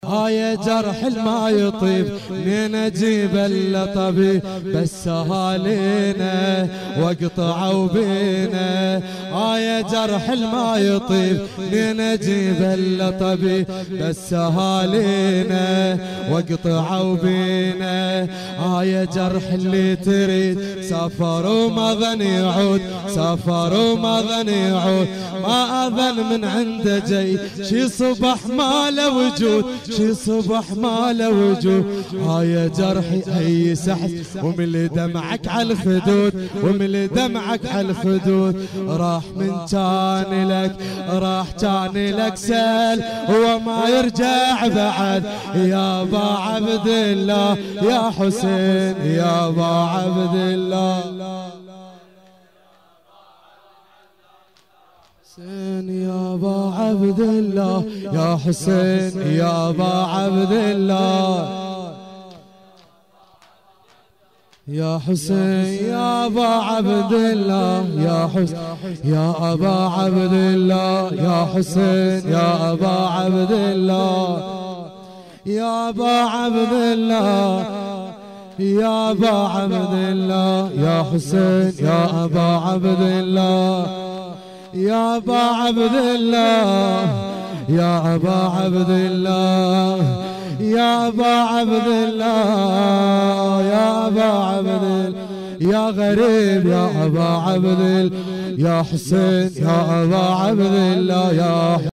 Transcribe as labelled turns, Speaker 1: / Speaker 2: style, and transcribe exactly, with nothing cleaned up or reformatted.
Speaker 1: هاي جرح الما يطيب منين اجيب الا طبيب بس اهالينا واقطعوا بينا. هاي جرح الما يطيب منين اجيب الا طبيب بس اهالينا واقطعوا بينا. هاي جرح اللي تريد سافر وما ظن يعود سافر وما ظن يعود ما اظن من عنده جاي شي صبح ما له وجود شي صبح ما له وجود. هاي جرحي اي سحس وملي دمعك على الخدود وملي دمعك على الخدود. راح من كان لك راح كان لك سال وما يرجع بعد يا ابا عبد الله يا حسين يا ابا عبد الله حسين يا ابا عبد الله يا حسين يا ابا عبد الله يا حسين يا ابا عبد الله يا حسين يا ابا عبد الله يا حسين يا ابا عبد الله يا ابا عبد الله يا ابا عبد الله يا حسين يا ابا عبد الله يا ابا عبد الله يا ابا عبد الله يا ابا عبد الله يا ابا عبد الله يا غريب يا ابا عبد الله يا حسين يا ابا عبد الله يا